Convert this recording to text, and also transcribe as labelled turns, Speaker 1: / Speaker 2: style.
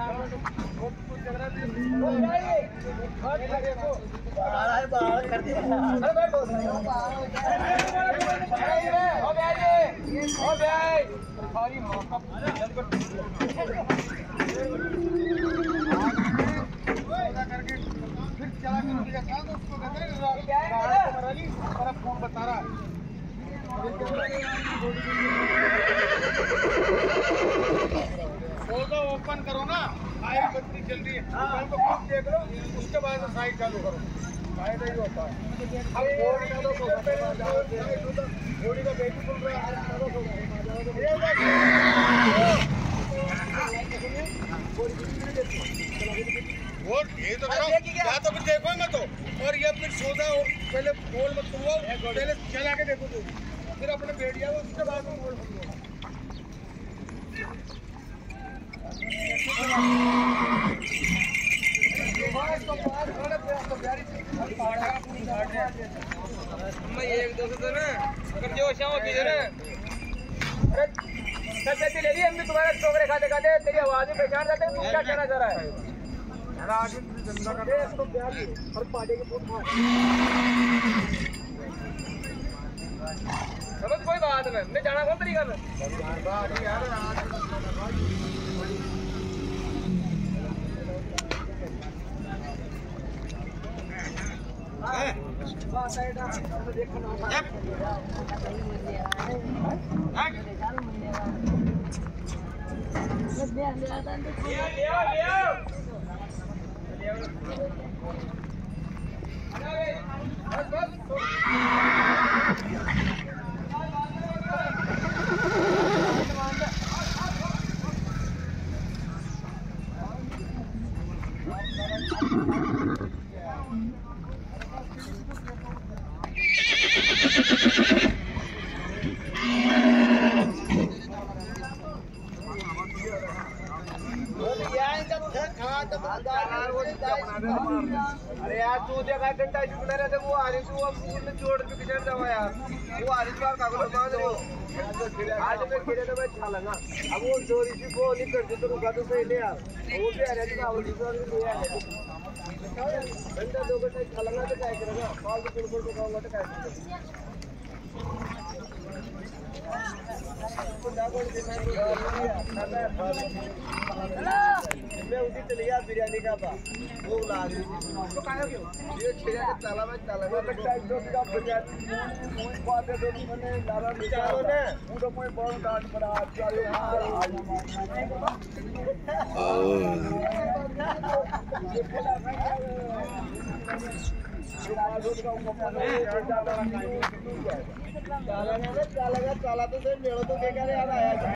Speaker 1: Open करो ना, आयरी बत्ती चल रही है, तो खुद देख लो, उसके बाद साइड चालू करो। फायदा ही होता है। अब घोड़ी का बेटी बोल रहा है, और ये तो करो, या तो फिर देखो मत हो, और ये फिर सौदा हो, पहले बोल मत करो, पहले चला के देखो तो, फिर अपने बैठिया उसके बाद में बोल मत करो।
Speaker 2: एक दो तो ना अगर जो शाम की ना अरे सच ले ली हम भी तुम्हारे टोकरे खाते खाते तेरी आवाज में पहचान जाते हैं तू क्या कहना चाह रहा है और पार्टी के समझ कोई बात नहीं मैं जाना कौन तरीका में अरे यार तू देखा घंटा चुकना रहता वो आरिस वो पूर्ण जोड़ के किधर जावा यार वो आरिस बार कागज मांग रहे हो आज मैं खेले तो मैं अच्छा लगा अब वो चोरी से वो नहीं करते तो रुका तो सही ले यार वो भी आ रहे थे आवल दूसरा भी ले आए घंटा दो घंटा अच्छा लगा तो क्या करेगा पाल तो कुल को खाऊंगा तो क्या करेगा मैं उसी चली गया बिरयानी का था वो ला रही थी तो कहां गयो ये छेड़ा के ताला में ताला में टाइप दो का बिरयानी बात है तो मैंने लारा निकालो ने वो तो कोई बहुत डांट पड़ा चालो चाला तो से मेलो तो क्या करे यार आया